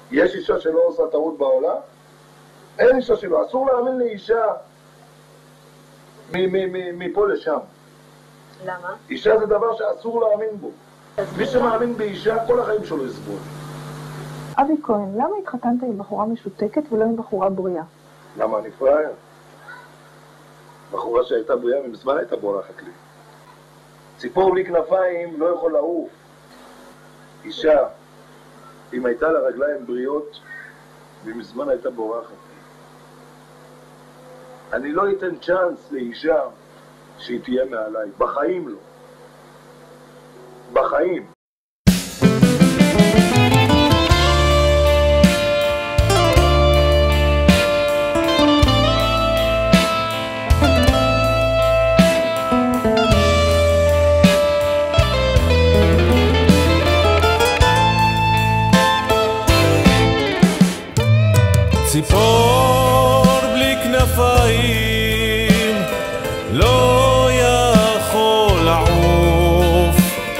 יש אישה שלא עושה טעות בעולם? אין אישה שלא. אסור להאמין לאישה מפה לשם. למה? אישה זה דבר שאסור להאמין בו. מי שמאמין באישה, כל החיים שלו יסבול. אבי כהן, למה התחתנת עם בחורה משותקת ולא עם בחורה בריאה? למה אני פראייר? בחורה שהייתה בריאה מזמן הייתה בורחת לי. ציפור בלי כנפיים לא יכול לעוף. אישה, אם הייתה לה רגליים בריאות, ומזמן הייתה בורחת. אני לא אתן צ'אנס לאישה שהיא תהיה מעליי. בחיים לא. בחיים. ציפור בלי כנפיים לא יכול לעוף.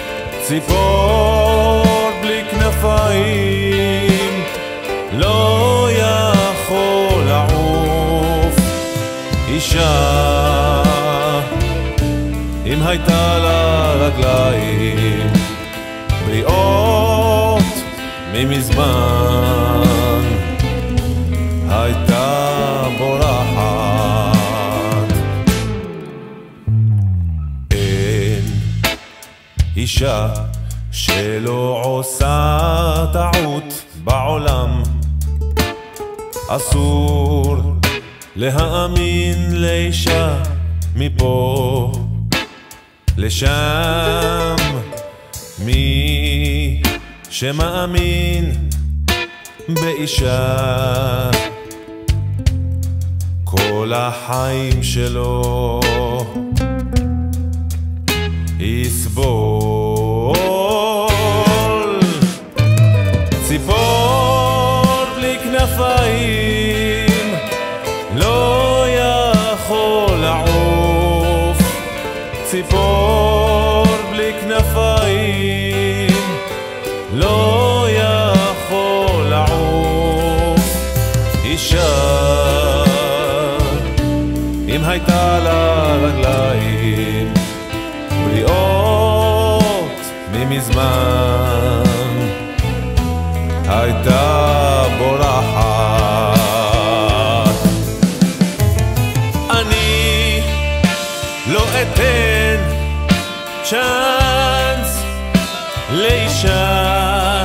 ציפור בלי כנפיים לא יכול לעוף. אישה אם הייתה לה רגליים בריאות ממזמן הייתה בורחת. אין אישה שלא עושה טעות בעולם. אסור להאמין לאישה מפה לשם. מי שמאמין באישה כל החיים שלו יסבול. ציפור בלי כנפיים לא יכול לעוף. ציפור בלי כנפיים לא יכול לעוף. אישה אם הייתה לה רגליים בריאות ממזמן הייתה בורחת. אני לא אתן צ'אנס לאישה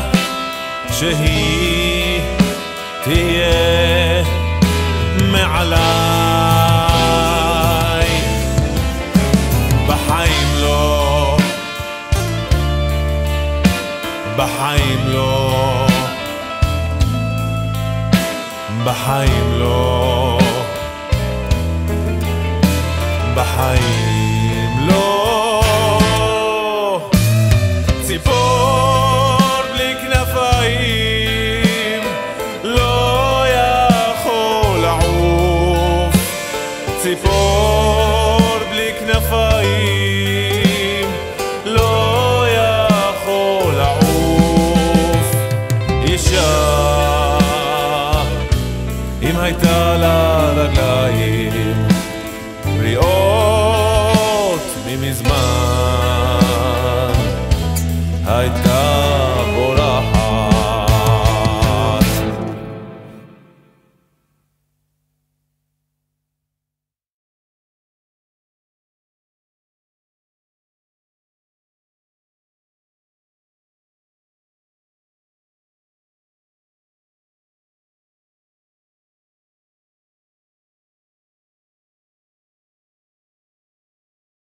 שהיא תהיה מעליי. בחיים לא, בחיים לא, בחיים לא, בחיים לא. ציפור בלי כנפיים לא יכול לעוף. ציפור בלי כנפיים לא יכול לעוף. אישה אם הייתה לה רגליים